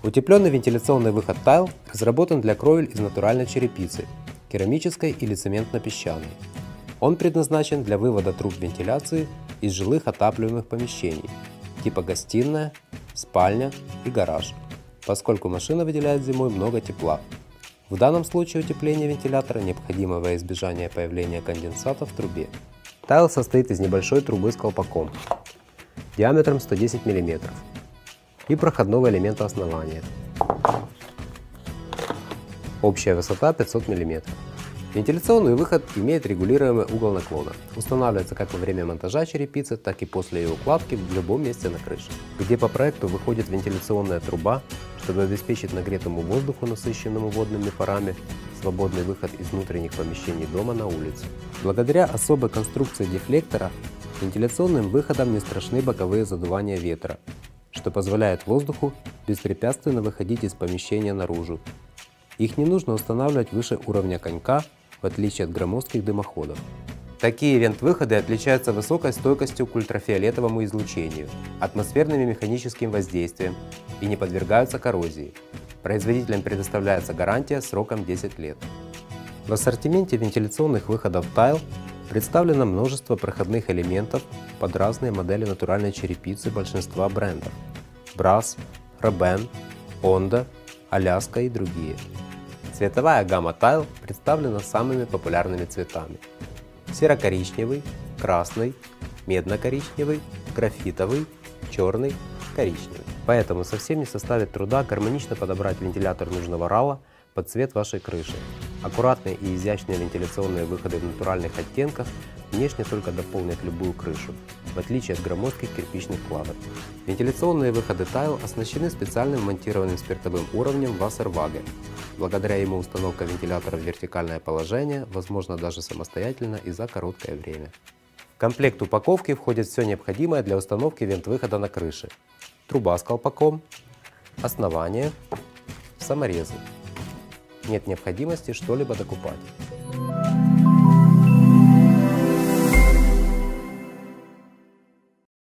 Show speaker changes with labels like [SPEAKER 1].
[SPEAKER 1] Утепленный вентиляционный выход Tile разработан для кровель из натуральной черепицы, керамической или цементно-песчаной. Он предназначен для вывода труб вентиляции из жилых отапливаемых помещений типа гостиная, спальня и гараж, поскольку машина выделяет зимой много тепла. В данном случае утепление вентилятора необходимо во избежание появления конденсата в трубе. Tile состоит из небольшой трубы с колпаком диаметром 110 мм и проходного элемента основания. Общая высота 500 мм. Вентиляционный выход имеет регулируемый угол наклона. Устанавливается как во время монтажа черепицы, так и после ее укладки в любом месте на крыше, где по проекту выходит вентиляционная труба, чтобы обеспечить нагретому воздуху, насыщенному водными парами, свободный выход из внутренних помещений дома на улицу. Благодаря особой конструкции дефлектора вентиляционным выходом не страшны боковые задувания ветра, что позволяет воздуху беспрепятственно выходить из помещения наружу. Их не нужно устанавливать выше уровня конька, в отличие от громоздких дымоходов. Такие вент-выходы отличаются высокой стойкостью к ультрафиолетовому излучению, атмосферным и механическим воздействием и не подвергаются коррозии. Производителям предоставляется гарантия сроком 10 лет. В ассортименте вентиляционных выходов Tile представлено множество проходных элементов под разные модели натуральной черепицы большинства брендов – Brass, Rebene, Honda, Аляска и другие. Цветовая гамма Tile представлена самыми популярными цветами: серо-коричневый, красный, медно-коричневый, графитовый, черный, коричневый. Поэтому совсем не составит труда гармонично подобрать вентилятор нужного рала под цвет вашей крыши. Аккуратные и изящные вентиляционные выходы в натуральных оттенках внешне только дополнят любую крышу, в отличие от громоздких кирпичных кладок. Вентиляционные выходы Tile оснащены специальным монтированным спиртовым уровнем Wasserwaage. Благодаря ему установка вентилятора в вертикальное положение возможна даже самостоятельно и за короткое время. В комплект упаковки входит все необходимое для установки вент-выхода на крыше: труба с колпаком, основание, саморезы. Нет необходимости что-либо докупать.